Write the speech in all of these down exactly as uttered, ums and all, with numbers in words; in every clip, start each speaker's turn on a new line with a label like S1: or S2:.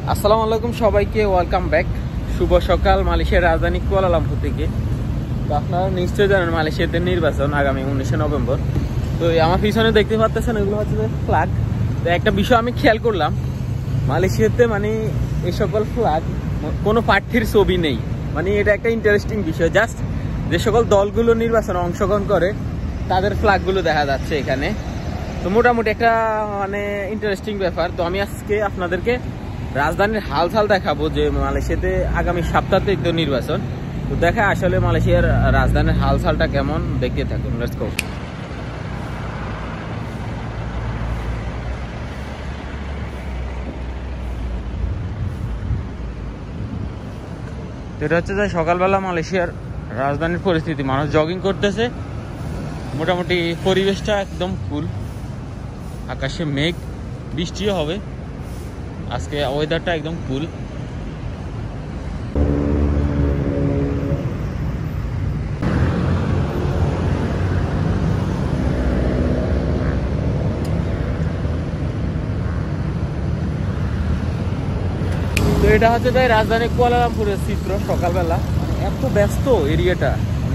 S1: আসসালামু আলাইকুম সবাইকে, ওয়েলকাম ব্যাক। শুভ সকাল মালয়েশিয়ার রাজধানী কুয়ালালামপুর থেকে। তো আপনারা নিশ্চয়ই জানেন মালয়েশিয়াতে নির্বাচন আগামী উনিশে নভেম্বর। তো আমার পিছনে দেখতে পাচ্ছেন এগুলো হচ্ছে যে ফ্ল্যাগ। তো একটা বিষয় আমি খেয়াল করলাম, মালয়েশিয়াতে মানে এই সকল ফ্ল্যাগ কোনো প্রার্থীর ছবি নেই। মানে এটা একটা ইন্টারেস্টিং বিষয়। জাস্ট যে সকল দলগুলো নির্বাচনে অংশগ্রহণ করে তাদের ফ্ল্যাগগুলো দেখা যাচ্ছে এখানে। তো মোটামুটি একটা মানে ইন্টারেস্টিং ব্যাপার। তো আমি আজকে আপনাদেরকে রাজধানীর হালচাল দেখাবো যে মালয়েশিয়াতে আগামী সপ্তাহে তো নির্বাচন। তো দেখা আসলে মালয়েশিয়ার রাজধানীর হালচালটা কেমন, দেখতে থাকুন। Let's go. এটা হচ্ছে যে সকালবেলা মালয়েশিয়ার রাজধানীর পরিস্থিতি। মানুষ জগিং করতেছে, মোটামুটি পরিবেশটা একদম কুল। আকাশে মেঘ, বৃষ্টিও হবে আজকে, ওয়েদারটা একদম কুল। তো এটা হচ্ছে তাই রাজধানী কুয়ালালামপুরের চিত্র সকালবেলা। মানে এত ব্যস্ত এরিয়াটা।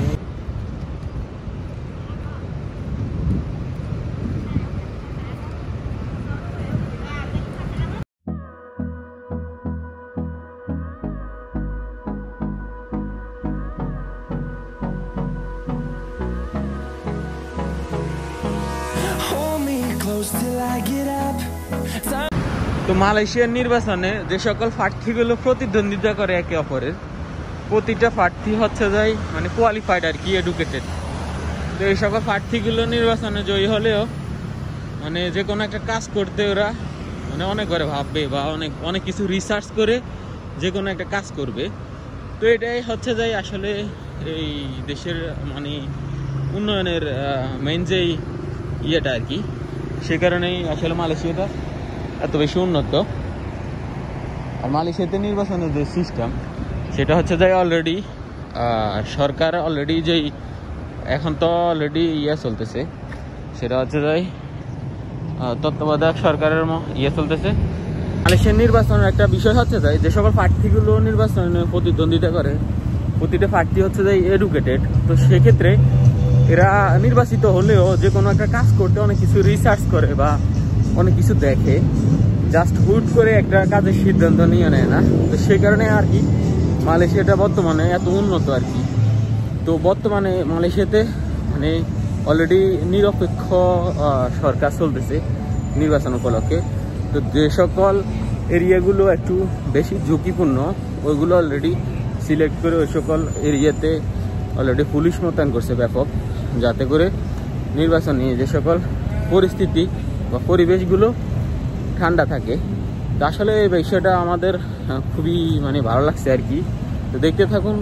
S1: তো মালয়েশিয়ার নির্বাচনে যে সকল প্রার্থীগুলো প্রতিদ্বন্দ্বিতা করে একে অপরের, প্রতিটা প্রার্থী হচ্ছে যাই মানে কোয়ালিফাইড আর কি, এডুকেটেড। তো এই সকল প্রার্থীগুলো নির্বাচনে জয়ী হলেও মানে যে কোনো একটা কাজ করতে ওরা মানে অনেক করে ভাববে বা অনেক অনেক কিছু রিসার্চ করে যে কোনো একটা কাজ করবে। তো এটাই হচ্ছে যাই আসলে এই দেশের মানে উন্নয়নের মেইন যেই ইয়েটা আর কি। সে কারণেই আসলে মালয়েশিয়াটা এত বেশি উন্নত। আর মালয়েশিয়াতে নির্বাচনের যে সিস্টেম সেটা হচ্ছে যে অলরেডি সরকার অলরেডি যেই এখন তো অলরেডি ইয়ে চলতেছে, সেটা হচ্ছে যে তত্ত্বাবধায়ক সরকারের ইয়ে চলতেছে। মালয়েশিয়ার নির্বাচনের একটা বিষয় হচ্ছে যে যে সকল প্রার্থীগুলো নির্বাচনে প্রতিদ্বন্দ্বিতা করে প্রতিটা প্রার্থী হচ্ছে যে এডুকেটেড। তো সেক্ষেত্রে এরা নির্বাচিত হলেও যে কোনো একটা কাজ করতে অনেক কিছু রিসার্চ করে বা অনেক কিছু দেখে, জাস্ট হুট করে একটা কাজের সিদ্ধান্ত নিয়ে নেয় না। তো সেই কারণে আর কি মালয়েশিয়াটা বর্তমানে এত উন্নত আর কি। তো বর্তমানে মালয়েশিয়াতে মানে অলরেডি নিরপেক্ষ সরকার চলতেছে নির্বাচন উপলক্ষে। তো যে সকল এরিয়াগুলো একটু বেশি ঝুঁকিপূর্ণ ওইগুলো অলরেডি সিলেক্ট করে ওই সকল এরিয়াতে অলরেডি পুলিশ মোতায়েন করছে ব্যাপক, যাতে করে নির্বাচন নিয়ে যে সকল পরিস্থিতি বা পরিবেশগুলো ঠান্ডা থাকে। তো আসলে এই বিষয়টা আমাদের খুবই মানে ভালো লাগছে আর কি। তো দেখতে থাকুন।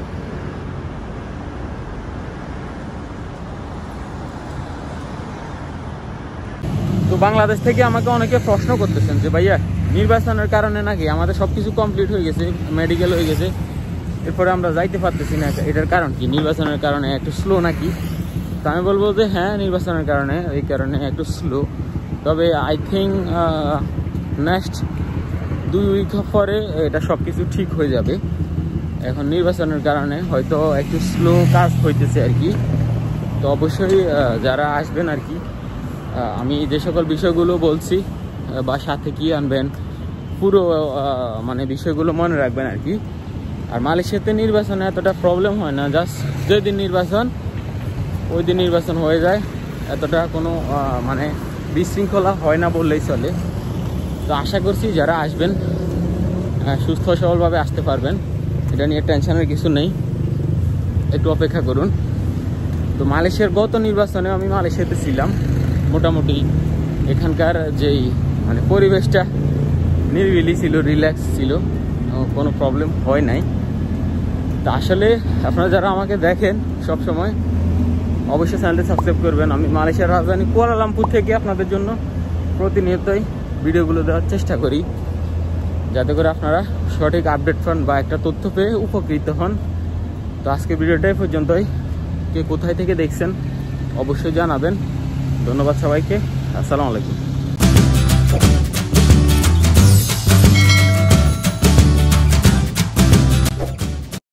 S1: তো বাংলাদেশ থেকে আমাকে অনেকে প্রশ্ন করতেছেন যে ভাইয়া নির্বাচনের কারণে নাকি আমাদের সব কিছু কমপ্লিট হয়ে গেছে, মেডিকেল হয়ে গেছে, এরপরে আমরা যাইতে পারতেছি না, এটার কারণ কি? নির্বাচনের কারণে একটু স্লো নাকি? তো আমি বলবো যে হ্যাঁ, নির্বাচনের কারণে এই কারণে একটু স্লো। তবে আই থিঙ্ক নেক্সট দুই উইক পরে এটা সব কিছু ঠিক হয়ে যাবে। এখন নির্বাচনের কারণে হয়তো একটু স্লো কাজ হইতেছে আর কি। তো অবশ্যই যারা আসবেন আর কি, আমি যে সকল বিষয়গুলো বলছি বা সাথে কি আনবেন পুরো মানে বিষয়গুলো মনে রাখবেন আর কি। আর মালয়েশিয়াতে নির্বাচনে এতটা প্রবলেম হয় না, জাস্ট যেদিন নির্বাচন ওই দিন নির্বাচন হয়ে যায়, এতটা কোনো মানে বিশৃঙ্খলা হয় না বললেই চলে। তো আশা করছি যারা আসবেন সুস্থ সবলভাবে আসতে পারবেন, এটা নিয়ে টেনশনের কিছু নেই, একটু অপেক্ষা করুন। তো মালয়েশিয়ার গত নির্বাচনে আমি মালয়েশিয়াতে ছিলাম, মোটামুটি এখানকার যেই মানে পরিবেশটা নিরিবিলি ছিল, রিল্যাক্স ছিল, কোনো প্রবলেম হয় নাই। তা আসলে আপনারা যারা আমাকে দেখেন সব সময় অবশ্যই চ্যানেলটা সাবস্ক্রাইব করবেন। আমি মালয়েশিয়ার রাজধানী কুয়ালালামপুর থেকে আপনাদের জন্য প্রতিনিয়তই ভিডিওগুলো দেওয়ার চেষ্টা করি, যাতে করে আপনারা সঠিক আপডেট পান বা একটা তথ্য পেয়ে উপকৃত হন। তো আজকে ভিডিওটাই পর্যন্তই। কে কোথায় থেকে দেখছেন অবশ্যই জানাবেন। ধন্যবাদ সবাইকে। আসসালামু আলাইকুম।